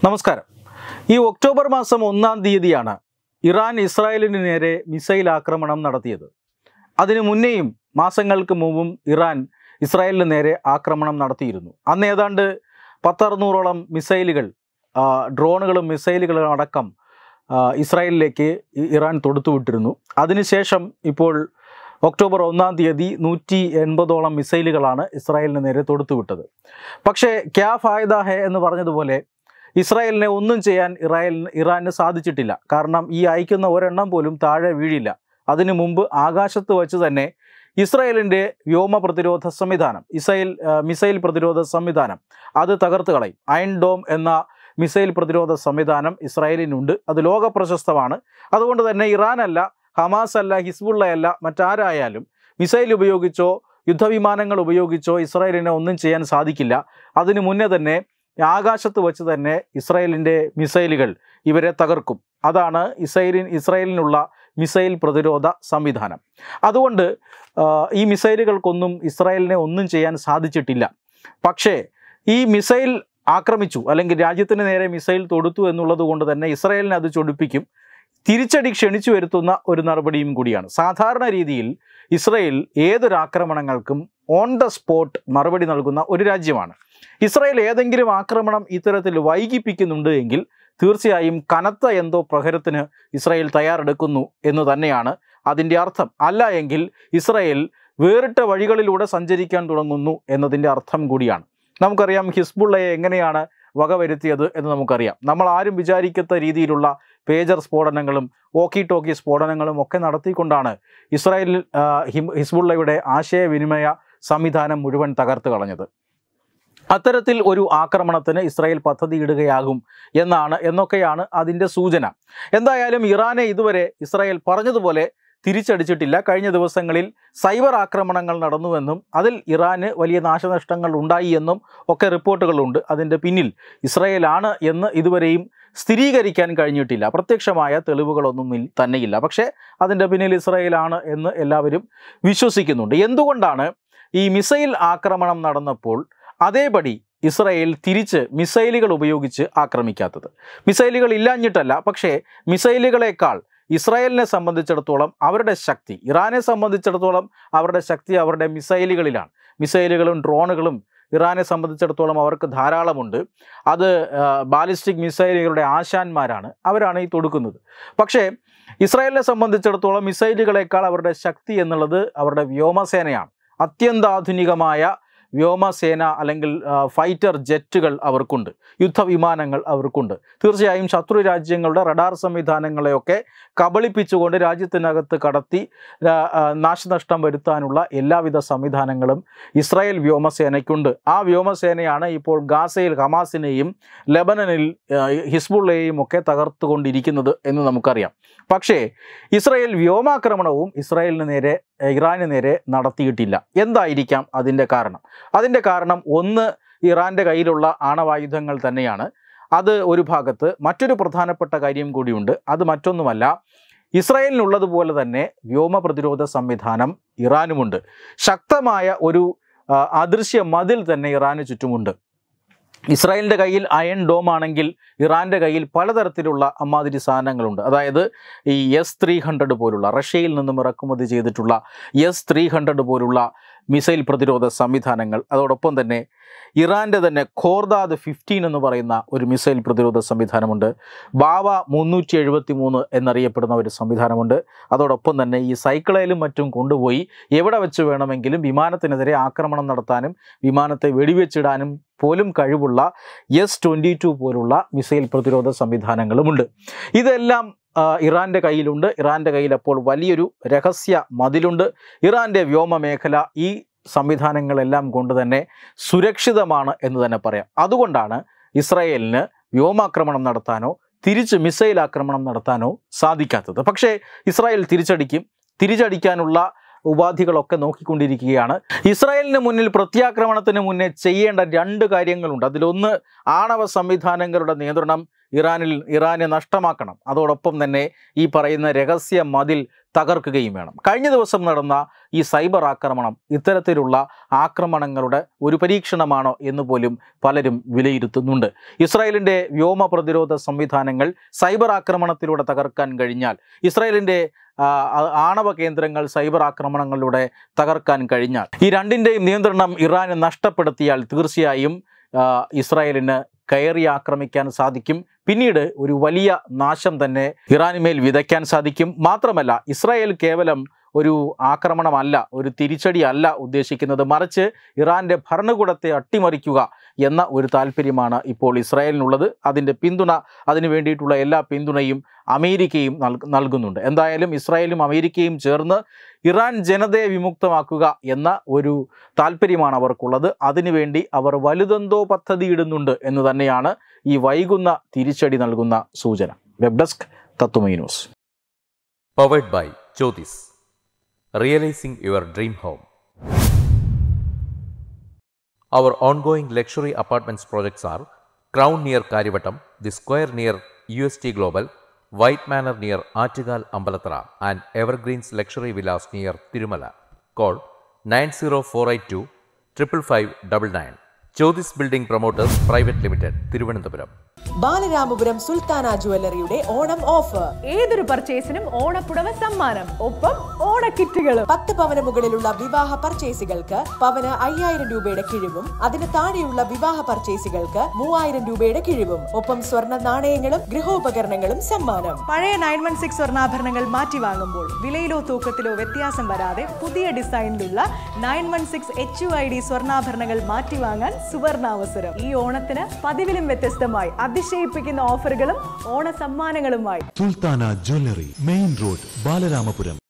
നമസ്കാരം. ഈ ഒക്ടോബർ മാസം 1-ാം തീയതിയാണ് ഇറാൻ ഇസ്രായേലിന് നേരെ മിസൈൽ ആക്രമണം നടത്തിയത്. അതിനു മുന്നേയും മാസങ്ങൾക്ക് മുമ്പും ഇറാൻ ഇസ്രായേലിന് നേരെ ആക്രമണം നടത്തിയിരുന്നു. അന്ന് ഏതാണ്ട് 10-600ഓളം മിസൈലുകൾ, ഡ്രോണുകളും മിസൈലുകളും അടക്കം ഇസ്രായേലിലേക്ക് ഇറാൻ തൊടുത്തുവിട്ടിരുന്നു. അതിനുശേഷം ഇപ്പോൾ ഒക്ടോബർ 1-ാം തീയതി 180ഓളം മിസൈലുകളാണ് ഇസ്രായേലിന് നേരെ തൊടുത്തുവിട്ടത്. പക്ഷേ ക്യാ ഫായദ ഹെ എന്ന് പറഞ്ഞതുപോലെ ഇസ്രായേലിനെ ഒന്നും ചെയ്യാൻ ഇറാന് സാധിച്ചിട്ടില്ല. കാരണം ഈ അയക്കുന്ന ഒരെണ്ണം പോലും താഴെ വീഴില്ല. അതിനു മുമ്പ് ആകാശത്ത് വച്ച് തന്നെ ഇസ്രായേലിൻ്റെ വ്യോമ പ്രതിരോധ സംവിധാനം, മിസൈൽ പ്രതിരോധ സംവിധാനം അത് തകർത്ത് കളയും. അയൺ ഡോം എന്ന മിസൈൽ പ്രതിരോധ സംവിധാനം ഇസ്രായേലിനുണ്ട്. അത് ലോക പ്രശസ്തമാണ്. അതുകൊണ്ട് തന്നെ ഇറാനല്ല, ഹമാസ് അല്ല, ഹിസ്ബുള്ള അല്ല, മറ്റാരായാലും മിസൈൽ ഉപയോഗിച്ചോ യുദ്ധവിമാനങ്ങൾ ഉപയോഗിച്ചോ ഇസ്രായേലിനെ ഒന്നും ചെയ്യാൻ സാധിക്കില്ല. അതിനു മുന്നേ തന്നെ ആകാശത്ത് വച്ച് തന്നെ ഇസ്രായേലിൻ്റെ മിസൈലുകൾ ഇവരെ തകർക്കും. അതാണ് ഇസ്രായേലിനുള്ള മിസൈൽ പ്രതിരോധ സംവിധാനം. അതുകൊണ്ട് ഈ മിസൈലുകൾക്കൊന്നും ഇസ്രായേലിനെ ഒന്നും ചെയ്യാൻ സാധിച്ചിട്ടില്ല. പക്ഷേ ഈ മിസൈൽ ആക്രമിച്ചു, അല്ലെങ്കിൽ രാജ്യത്തിന് നേരെ മിസൈൽ തൊടുത്തു എന്നുള്ളത് കൊണ്ട് തന്നെ ഇസ്രായേലിനെ അത് ചൊടിപ്പിക്കും. തിരിച്ചടി ക്ഷണിച്ചു വരുത്തുന്ന ഒരു നടപടിയും കൂടിയാണ്. സാധാരണ രീതിയിൽ ഇസ്രായേൽ ഏതൊരാക്രമണങ്ങൾക്കും ഓൺ ദ സ്പോട്ട് മറുപടി നൽകുന്ന ഒരു രാജ്യമാണ്. ഇസ്രായേൽ ഏതെങ്കിലും ആക്രമണം ഇത്തരത്തിൽ വൈകിപ്പിക്കുന്നുണ്ട് എങ്കിൽ തീർച്ചയായും കനത്ത എന്തോ പ്രഹരത്തിന് ഇസ്രായേൽ തയ്യാറെടുക്കുന്നു എന്ന് തന്നെയാണ് അതിൻ്റെ അർത്ഥം. അല്ല എങ്കിൽ ഇസ്രായേൽ വേറിട്ട വഴികളിലൂടെ സഞ്ചരിക്കാൻ തുടങ്ങുന്നു എന്നതിൻ്റെ അർത്ഥം കൂടിയാണ്. നമുക്കറിയാം ഹിസ്ബുള്ളയെ എങ്ങനെയാണ് വകവരുത്തിയത് എന്ന് നമുക്കറിയാം. നമ്മൾ ആരും വിചാരിക്കാത്ത രീതിയിലുള്ള പേജർ സ്ഫോടനങ്ങളും വോക്കി ടോക്കി സ്ഫോടനങ്ങളും ഒക്കെ നടത്തിക്കൊണ്ടാണ് ഇസ്രായേൽ ഹിസ്ബുള്ളയുടെ ആശയവിനിമയ സംവിധാനം മുഴുവൻ തകർത്ത് കളഞ്ഞത്. അത്തരത്തിൽ ഒരു ആക്രമണത്തിന് ഇസ്രായേൽ പദ്ധതിയിടുകയാകും എന്നൊക്കെയാണ് അതിൻ്റെ സൂചന. എന്തായാലും ഇറാനെ ഇതുവരെ ഇസ്രായേൽ പറഞ്ഞതുപോലെ തിരിച്ചടിച്ചിട്ടില്ല. കഴിഞ്ഞ ദിവസങ്ങളിൽ സൈബർ ആക്രമണങ്ങൾ നടന്നുവെന്നും അതിൽ ഇറാന് വലിയ നാശനഷ്ടങ്ങൾ ഉണ്ടായി എന്നും ഒക്കെ റിപ്പോർട്ടുകളുണ്ട്. അതിൻ്റെ പിന്നിൽ ഇസ്രായേലാണ് എന്ന് ഇതുവരെയും സ്ഥിരീകരിക്കാൻ കഴിഞ്ഞിട്ടില്ല. പ്രത്യക്ഷമായ തെളിവുകളൊന്നും തന്നെയില്ല. പക്ഷേ അതിൻ്റെ പിന്നിൽ ഇസ്രായേലാണ് എന്ന് എല്ലാവരും വിശ്വസിക്കുന്നുണ്ട്. എന്തുകൊണ്ടാണ് ഈ മിസൈൽ ആക്രമണം നടന്നപ്പോൾ അതേപടി ഇസ്രായേൽ തിരിച്ച് മിസൈലുകൾ ഉപയോഗിച്ച് ആക്രമിക്കാത്തത്? മിസൈലുകൾ ഇല്ലാഞ്ഞിട്ടല്ല, പക്ഷേ മിസൈലുകളേക്കാൾ ഇസ്രായേലിനെ സംബന്ധിച്ചിടത്തോളം അവരുടെ ശക്തി, ഇറാനെ സംബന്ധിച്ചിടത്തോളം അവരുടെ ശക്തി അവരുടെ മിസൈലുകളിലാണ്. മിസൈലുകളും ഡ്രോണുകളും ഇറാനെ സംബന്ധിച്ചിടത്തോളം അവർക്ക് ധാരാളമുണ്ട്. അത് ബാലിസ്റ്റിക് മിസൈലുകളുടെ ആശാന്മാരാണ്, അവരാണ് ഈ തൊടുക്കുന്നത്. പക്ഷേ ഇസ്രായേലിനെ സംബന്ധിച്ചിടത്തോളം മിസൈലുകളേക്കാൾ അവരുടെ ശക്തി എന്നുള്ളത് അവരുടെ വ്യോമസേനയാണ്. അത്യന്താധുനികമായ വ്യോമസേന അല്ലെങ്കിൽ ഫൈറ്റർ ജെറ്റുകൾ അവർക്കുണ്ട്, യുദ്ധവിമാനങ്ങൾ അവർക്കുണ്ട്. തീർച്ചയായും ശത്രു രാജ്യങ്ങളുടെ റഡാർ സംവിധാനങ്ങളെയൊക്കെ കബളിപ്പിച്ചുകൊണ്ട് രാജ്യത്തിനകത്ത് കടത്തി നാശനഷ്ടം വരുത്താനുള്ള എല്ലാവിധ സംവിധാനങ്ങളും ഇസ്രായേൽ വ്യോമസേനയ്ക്കുണ്ട്. ആ വ്യോമസേനയാണ് ഇപ്പോൾ ഗാസയിൽ ഹമാസിനെയും ലെബനനിൽ ഹിസ്ബുള്ളയെയും ഒക്കെ തകർത്തുകൊണ്ടിരിക്കുന്നത് എന്ന് നമുക്കറിയാം. പക്ഷേ ഇസ്രായേൽ വ്യോമാക്രമണവും ഇറാന് നേരെ നടത്തിയിട്ടില്ല. എന്തായിരിക്കാം അതിൻ്റെ കാരണം? അതിൻ്റെ കാരണം ഒന്ന്, ഇറാൻ്റെ കയ്യിലുള്ള ആണവായുധങ്ങൾ തന്നെയാണ്. അത് ഒരു ഭാഗത്ത്. മറ്റൊരു പ്രധാനപ്പെട്ട കാര്യം കൂടിയുണ്ട്. അത് മറ്റൊന്നുമല്ല, ഇസ്രായേലിനുള്ളതുപോലെ തന്നെ വ്യോമ പ്രതിരോധ സംവിധാനം ഇറാനുമുണ്ട്. ശക്തമായ ഒരു അദൃശ്യ മതിൽ തന്നെ ഇറാന് ചുറ്റുമുണ്ട്. ഇസ്രായേലിൻ്റെ കയ്യിൽ അയൺ ഡോം ആണെങ്കിൽ ഇറാൻ്റെ കയ്യിൽ പലതരത്തിലുള്ള അമ്മാതിരി സാധനങ്ങളുണ്ട്. അതായത് ഈ S-300 പോലുള്ള, റഷ്യയിൽ നിന്നും ഇറക്കുമതി ചെയ്തിട്ടുള്ള S-300 പോലുള്ള മിസൈൽ പ്രതിരോധ സംവിധാനങ്ങൾ. അതോടൊപ്പം തന്നെ ഇറാൻ്റെ തന്നെ ഖോർദാദ് 15 എന്ന് പറയുന്ന ഒരു മിസൈൽ പ്രതിരോധ സംവിധാനമുണ്ട്. ബാവ 373 എന്നറിയപ്പെടുന്ന ഒരു സംവിധാനമുണ്ട്. അതോടൊപ്പം തന്നെ ഈ സൈക്കിളയിലും മറ്റും കൊണ്ടുപോയി എവിടെ വെച്ച് വേണമെങ്കിലും വിമാനത്തിനെതിരെ ആക്രമണം നടത്താനും വിമാനത്തെ വെടിവെച്ചിടാനും പോലും കഴിവുള്ള S-22 പോലുള്ള മിസൈൽ പ്രതിരോധ സംവിധാനങ്ങളുമുണ്ട്. ഇതെല്ലാം ഇറാൻ്റെ കയ്യിലുണ്ട്. ഇറാൻ്റെ കയ്യിൽ അപ്പോൾ വലിയൊരു രഹസ്യ മതിലുണ്ട്. ഇറാൻ്റെ വ്യോമ മേഖല ഈ സംവിധാനങ്ങളെല്ലാം കൊണ്ട് തന്നെ സുരക്ഷിതമാണ് എന്ന് തന്നെ പറയാം. അതുകൊണ്ടാണ് ഇസ്രായേലിന് വ്യോമാക്രമണം നടത്താനോ തിരിച്ച് മിസൈൽ ആക്രമണം നടത്താനോ സാധിക്കാത്തത്. പക്ഷേ ഇസ്രായേൽ തിരിച്ചടിക്കാനുള്ള ഉപാധികളൊക്കെ നോക്കിക്കൊണ്ടിരിക്കുകയാണ്. ഇസ്രായേലിന് മുന്നിൽ പ്രത്യാക്രമണത്തിന് മുന്നേ ചെയ്യേണ്ട 2 കാര്യങ്ങളുണ്ട്. അതിലൊന്ന്, ആണവ സംവിധാനങ്ങളുടെ നിയന്ത്രണം ഇറാനെ നഷ്ടമാക്കണം. അതോടൊപ്പം തന്നെ ഈ പറയുന്ന രഹസ്യ മതിൽ തകർക്കുകയും വേണം. കഴിഞ്ഞ ദിവസം നടന്ന ഈ സൈബർ ആക്രമണം ഇത്തരത്തിലുള്ള ആക്രമണങ്ങളുടെ ഒരു പരീക്ഷണമാണോ എന്ന് പോലും പലരും വിലയിരുത്തുന്നുണ്ട്. ഇസ്രായേലിൻ്റെ വ്യോമ പ്രതിരോധ സംവിധാനങ്ങൾ സൈബർ ആക്രമണത്തിലൂടെ തകർക്കാൻ കഴിഞ്ഞാൽ, ഇസ്രായേലിൻ്റെ ആണവ കേന്ദ്രങ്ങൾ സൈബർ ആക്രമണങ്ങളിലൂടെ തകർക്കാൻ കഴിഞ്ഞാൽ, ഈ രണ്ടിൻ്റെയും നിയന്ത്രണം ഇറാന് നഷ്ടപ്പെടുത്തിയാൽ തീർച്ചയായും ഇസ്രായേലിന് കയറി ആക്രമിക്കാൻ സാധിക്കും. പിന്നീട് ഒരു വലിയ നാശം തന്നെ ഇറാനുമേൽ വിതയ്ക്കാൻ സാധിക്കും. മാത്രമല്ല, ഇസ്രായേൽ കേവലം ഒരു ആക്രമണമല്ല, ഒരു തിരിച്ചടി അല്ല ഉദ്ദേശിക്കുന്നത്, മറിച്ച് ഇറാൻ്റെ ഭരണകൂടത്തെ അട്ടിമറിക്കുക എന്ന ഒരു താല്പര്യമാണ് ഇപ്പോൾ ഇസ്രായേലിനുള്ളത്. അതിൻ്റെ പിന്തുണ, അതിനു വേണ്ടിയിട്ടുള്ള എല്ലാ പിന്തുണയും അമേരിക്കയും നൽകുന്നുണ്ട്. എന്തായാലും ഇസ്രായേലും അമേരിക്കയും ചേർന്ന് ഇറാൻ ജനതയെ വിമുക്തമാക്കുക എന്ന ഒരു താല്പര്യമാണ് അവർക്കുള്ളത്. അതിനുവേണ്ടി അവർ വലുതെന്തോ പദ്ധതി ഇടുന്നുണ്ട് എന്ന് തന്നെയാണ് ഈ വൈകുന്ന തിരിച്ചടി നൽകുന്ന സൂചന. വെബ് ഡെസ്ക് തത്തുമൈ news. Powered by Jyothis, realizing your dream home. Our ongoing luxury apartments projects are Crown near Karivattam, The Square near UST Global, White Manor near Attigal Ambalathara, and Evergreens Luxury Villas near Tirumala. Call 90482 55599. Jyothis Building Promoters Private Limited, Thiruvananthapuram. Balaramapuram Sultana ജ്വല്ലറിയുടെ Onam offer. ഏതൊരു പർച്ചേസിനും ഓണപ്പുടവ സമ്മാനം, ഒപ്പം ഓണക്കിറ്റുകളും. 10 പവന് മുകളിലുള്ള വിവാഹ പർച്ചേസുകൾക്ക് പവന് 5000 രൂപയുടെ കിഴിവും, അതിന് താഴെയുള്ള വിവാഹ പർച്ചേസുകൾക്ക് 3000 രൂപയുടെ കിഴിവും, ഒപ്പം സ്വർണ്ണ നാണയങ്ങളും ഗൃഹോപകരണങ്ങളും സമ്മാനം. പഴയ 916 സ്വർണ്ണാഭരണങ്ങൾ മാറ്റി വാങ്ങുമ്പോൾ വിലയിലോ തൂക്കത്തിലോ വ്യത്യാസം വരാതെ പുതിയ ഡിസൈനിലുള്ള 916 HUID സ്വർണ്ണാഭരണങ്ങൾ മാറ്റി വാങ്ങാൻ സുവർണാവസരം. ഈ ഓണത്തിന് പതിവിലും വ്യത്യസ്തമായി അതിശയിപ്പിക്കുന്ന ഓഫറുകളും ഓണ സമ്മാനങ്ങളുമായി Sultana jewellery, main road, Balaramapuram.